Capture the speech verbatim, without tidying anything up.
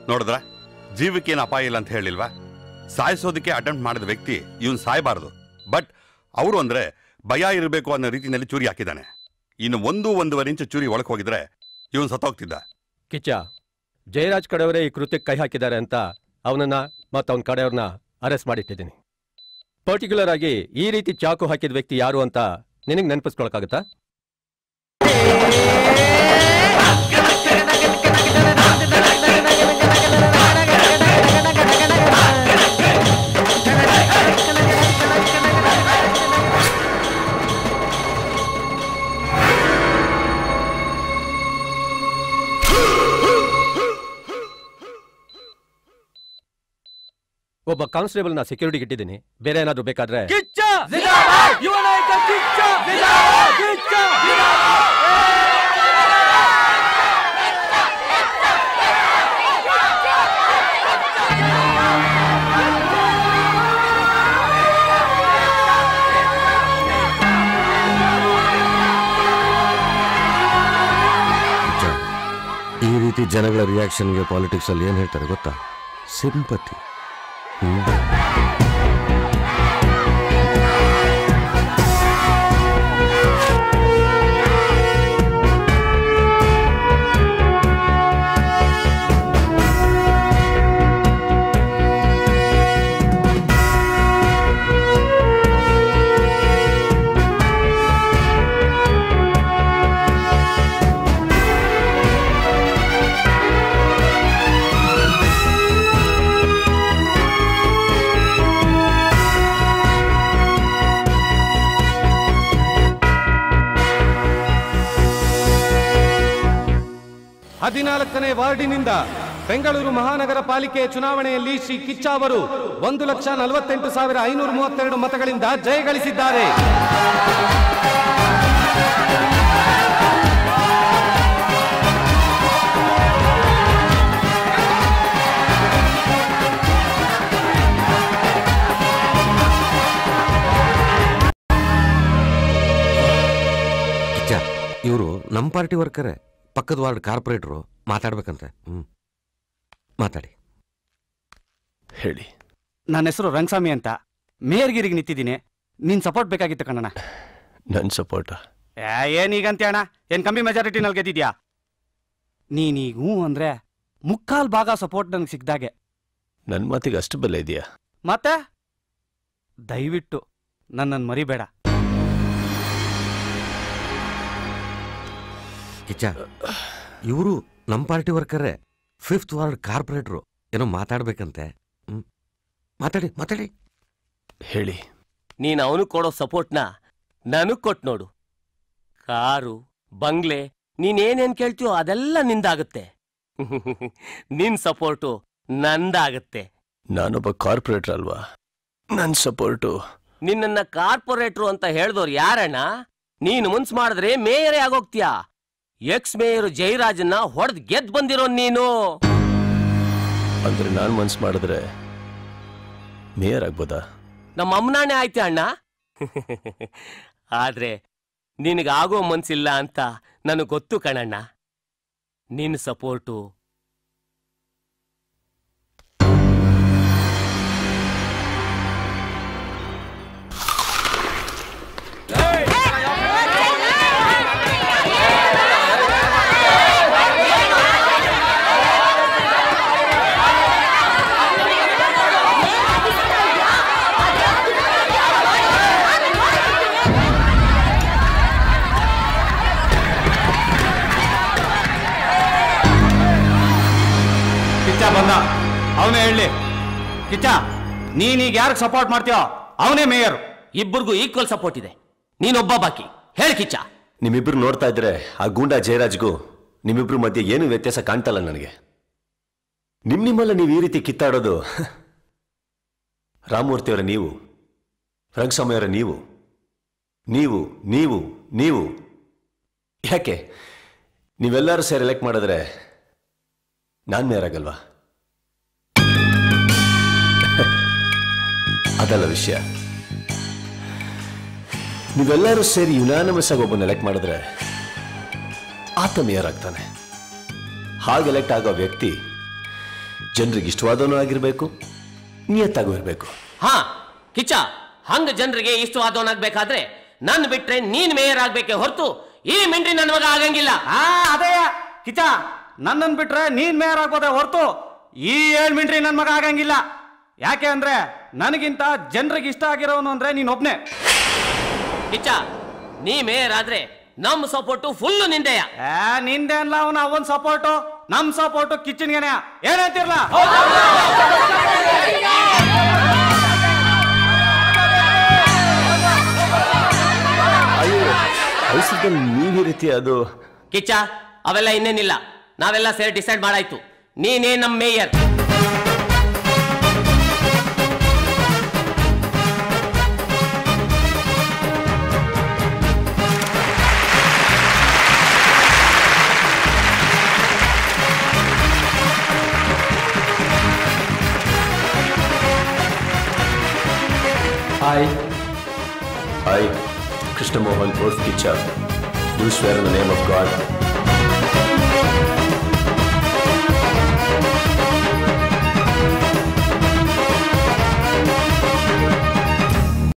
ನೋಡಿದ್ರ ಜೀವಕ್ಕೇನು ಅಪಾಯ ಇಲ್ಲ ಅಂತ ಹೇಳಿಲ್ವಾ? ಸಾಯಿಸೋದಕ್ಕೆ ಅಟೆಂಪ್ಟ್ ಮಾಡಿದ ವ್ಯಕ್ತಿ ಇವನ್ ಸಾಯಬಾರದು, ಬಟ್ ಅವರು ಅಂದ್ರೆ ಭಯ ಇರಬೇಕು ಅನ್ನೋ ರೀತಿಯಲ್ಲಿ ಚೂರಿ ಹಾಕಿದ್ದಾನೆ. ಇನ್ನು ಒಂದು ಒಂದೂವರೆ ಇಂಚು ಚೂರಿ ಒಳಗೆ ಹೋಗಿದ್ರೆ ಇವನ್ ಸತ್ತೋಗ್ತಿದ್ದ. ಕಿಚ್ಚ, ಜಯರಾಜ್ ಕಡೆಯವರೇ ಈ ಕೃತ್ಯಕ್ಕೆ ಕೈ ಹಾಕಿದ್ದಾರೆ ಅಂತ ಅವನನ್ನ ಮತ್ತು ಅವನ ಕಡೆಯವ್ರನ್ನ ಅರೆಸ್ಟ್ ಮಾಡಿಟ್ಟಿದ್ದೀನಿ. ಪರ್ಟಿಕ್ಯುಲರ್ ಆಗಿ ಈ ರೀತಿ ಚಾಕು ಹಾಕಿದ ವ್ಯಕ್ತಿ ಯಾರು ಅಂತ ನಿನಗೆ ನೆನಪಿಸ್ಕೊಳಕ್ಕಾಗತ್ತಾ? ಒಬ್ಬ ಕಾನ್ಸ್ಟೇಬಲ್ ನ ಸೆಕ್ಯೂರಿಟಿ ಇಟ್ಟಿದ್ದೀನಿ. ಬೇರೆ ಏನಾದ್ರು ಬೇಕಾದ್ರೆ ಈ ರೀತಿ ಜನಗಳ ರಿಯಾಕ್ಷನ್ಗೆ ಪಾಲಿಟಿಕ್ಸ್ ಅಲ್ಲಿ ಏನ್ ಹೇಳ್ತಾರೆ ಗೊತ್ತಾ? ಸಿಂಪತಿ. ಹದಿನಾಲ್ಕನೇ ವಾರ್ಡಿನಿಂದ ಬೆಂಗಳೂರು ಮಹಾನಗರ ಪಾಲಿಕೆ ಚುನಾವಣೆಯಲ್ಲಿ ಶ್ರೀ ಕಿಚ್ಚ ಅವರು ಒಂದು ಲಕ್ಷ ನಲವತ್ತೆಂಟು ಸಾವಿರ ಐನೂರ ಮೂವತ್ತೆರಡು ಮತಗಳಿಂದ ಜಯಗಳಿಸಿದ್ದಾರೆ. ಕಿಚ್ಚ, ಇವರು ನಮ್ಮ ಪಾರ್ಟಿ ವರ್ಕರೇ, ಪಕ್ಕದ ವಾರ್ಡ್ ಕಾರ್ಪೊರೇಟ್ರು. ಮಾತಾಡ್ಬೇಕಂತೆ. ಹ್ಮ್, ಮಾತಾಡಿ. ಹೇಳಿ. ನನ್ನ ಹೆಸರು ರಂಗಸ್ವಾಮಿ ಅಂತ, ಮೇಯರ್ಗಿರಿಗೆ ನಿಂತಿದ್ದೀನಿ. ನಿನ್ ಸಪೋರ್ಟ್ ಬೇಕಾಗಿತ್ತು ಕಣ್ಣಣ್ಣ. ನನ್ನ ಸಪೋರ್ಟ್ ಏನೀಗಂತೆ ಅಣ್ಣ? ಏನ್ ಕಮ್ಮಿ ಮೆಜಾರಿಟಿನಲ್ಲಿ ಗೆದ್ದಿದ್ಯಾ? ನೀನೀಗ ಹ್ಞೂ ಅಂದ್ರೆ ಮುಕ್ಕಾಲ್ ಭಾಗ ಸಪೋರ್ಟ್ ನನಗೆ ಸಿಕ್ದಾಗೆ. ನನ್ನ ಮಾತಿಗೆ ಅಷ್ಟು ಬೆಲೆ ಇದೆಯಾ? ಮತ್ತೆ ದಯವಿಟ್ಟು ನನ್ನನ್ನು ಮರಿಬೇಡ. ಕಿಚ್ಚ, ಇವರು ನಮ್ಮ ಪಾರ್ಟಿ ವರ್ಕರೇ, ಫಿಫ್ತ್ ವಾರ್ಡ್ ಕಾರ್ಪೊರೇಟ್ರು. ಏನೋ ಮಾತಾಡ್ಬೇಕಂತೆ. ಹ್ಮ್, ಮಾತಾಡಿ ಮಾತಾಡಿ. ಹೇಳಿ. ನೀನು ಅವನು ಕೊಡೋ ಸಪೋರ್ಟ್ನ ನನಗ್ ಕೊಟ್ಟು ನೋಡು. ಕಾರು, ಬಂಗ್ಲೆ, ನೀನೇನೇನ್ ಕೇಳ್ತೀಯೋ ಅದೆಲ್ಲ ನಿಂದಾಗುತ್ತೆ. ನಿನ್ ಸಪೋರ್ಟು ನಂದಾಗತ್ತೆ. ನಾನೊಬ್ಬ ಕಾರ್ಪೊರೇಟರ್ ಅಲ್ವಾ? ನನ್ನ ಸಪೋರ್ಟು. ನಿನ್ನನ್ನ ಕಾರ್ಪೊರೇಟ್ರು ಅಂತ ಹೇಳ್ದವ್ರು ಯಾರಣ್ಣ? ನೀನು ಮುನ್ಸ್ ಮಾಡಿದ್ರೆ ಮೇಯರೇ ಆಗೋಗ್ತೀಯಾ. ಎಕ್ಸ್ ಮೇಯರ್ ಜಯರಾಜನ್ನ ಹೊಡೆದ್ ಗೆದ್ ಬಂದಿರೋ ನೀನು. ಅಂದ್ರೆ ನಾನ್ ಮನ್ಸ್ ಮಾಡಿದ್ರೆ ಮೇಯರ್ ಆಗ್ಬೋದಾ? ನಮ್ಮ ಅಮ್ಮನಾಣೆ ಆಯ್ತೆ ಅಣ್ಣ. ಆದ್ರೆ ನಿನಗಾಗೋ ಮನ್ಸಿಲ್ಲ ಅಂತ ನನಗೆ ಗೊತ್ತು ಕಣಣ್ಣ. ನಿನ್ನ ಸಪೋರ್ಟು ಬಂದ. ಅವನೇ ಹೇಳಿ. ಕಿಚ್ಚ, ನೀನೀಗ ಯಾರಿಗೆ ಸಪೋರ್ಟ್ ಮಾಡ್ತೀಯೋ ಅವನೇ ಮೇಯರ್. ಇಬ್ಬರಿಗೂ ಈಕ್ವಲ್ ಸಪೋರ್ಟ್ ಇದೆ. ನೀನೊಬ್ಬ ಬಾಕಿ. ಹೇಳಿ ಕಿಚ್ಚ. ನಿಮ್ಮಿಬ್ರು ನೋಡ್ತಾ ಇದ್ರೆ ಆ ಗೂಂಡಾ ಜಯರಾಜ್ಗೂ ನಿಮ್ಮಿಬ್ರು ಮಧ್ಯೆ ಏನು ವ್ಯತ್ಯಾಸ ಕಾಣ್ತಲ್ಲ ನನಗೆ. ನಿಮ್ ನಿಮ್ಮಲ್ಲ ನೀವು ಈ ರೀತಿ ಕಿತ್ತಾಡೋದು. ರಾಮಮೂರ್ತಿಯವರ ನೀವು, ರಂಗಸ್ವಾಮಿಯವರ ನೀವು, ನೀವು ನೀವು ನೀವು ಯಾಕೆ ನೀವೆಲ್ಲರೂ ಸೇರಿ ಎಲೆಕ್ಟ್ ಮಾಡಿದ್ರೆ ನಾನ್ ಮೇಯರ್ ಆಗಲ್ವಾ? ಅದಲ್ಲ ವಿಷಯ. ನೀವೆಲ್ಲರೂ ಸೇರಿ ಯುನಾನಿಮಸ್ ಆಗಿ ಒಬ್ಬನ ಎಲೆಕ್ಟ್ ಮಾಡಿದ್ರೆ ಆತ ಮೇಯರ್ ಆಗ್ತಾನೆ. ಹಾಗೆ ಎಲೆಕ್ಟ್ ಆಗೋ ವ್ಯಕ್ತಿ ಜನರಿಗೆ ಇಷ್ಟವಾದವನು ಆಗಿರ್ಬೇಕು, ನಿಯತ್ತಾಗೂ ಇರಬೇಕು. ಹಾ ಕಿಚ್ಚ, ಹಂಗ ಜನರಿಗೆ ಇಷ್ಟವಾದವನಾಗ್ಬೇಕಾದ್ರೆ ನನ್ ಬಿಟ್ರೆ ನೀನ್ ಮೇಯರ್ ಆಗ್ಬೇಕೆ ಹೊರತು ಈ ಮಿಂಡ್ರಿ ನನ್ನ ಮಗ ಆಗಂಗಿಲ್ಲ. ಆ ಅದೇ ಕಿಚ್ಚ, ನನ್ನನ್ ಬಿಟ್ರೆ ನೀನ್ ಮೇಯರ್ ಆಗ್ಬೋದೇ ಹೊರತು ಈ ಏಳ್ ಮಿಂಡ್ರಿ ನನ್ ಮಗ ಆಗಂಗಿಲ್ಲ. ಯಾಕೆ ಅಂದ್ರೆ ನನಗಿಂತ ಜನರಿಗೆ ಇಷ್ಟ ಆಗಿರೋನು ಅಂದ್ರೆ ನೀನ್ ಒಬ್ನೇ. ಕಿಚ್ಚ, ನೀ ಮೇಯರ್ ಆದ್ರೆ ನಮ್ ಸಪೋರ್ಟು ಫುಲ್ ನಿಂದೆಯ. ನಿಂದೆ ಅಲ್ಲ ಅವನ ಅವನ್ ಸಪೋರ್ಟು, ನಮ್ ಸಪೋರ್ಟು ಕಿಚ್ಚನ್ಗೆನೆ. ಏನಂತಿರ್ಲ ಅಯ್ಯೋ ನೀವ್ ರೀತಿ ಅದು. ಕಿಚ್ಚ, ಅವೆಲ್ಲ ಇನ್ನೇನಿಲ್ಲ, ನಾವೆಲ್ಲ ಸೇರಿ ಡಿಸೈಡ್ ಮಾಡಾಯ್ತು, ನೀನೇ ನಮ್ mayor. I, I, Krishna Mohan, Urf Kicha, do swear in the name of God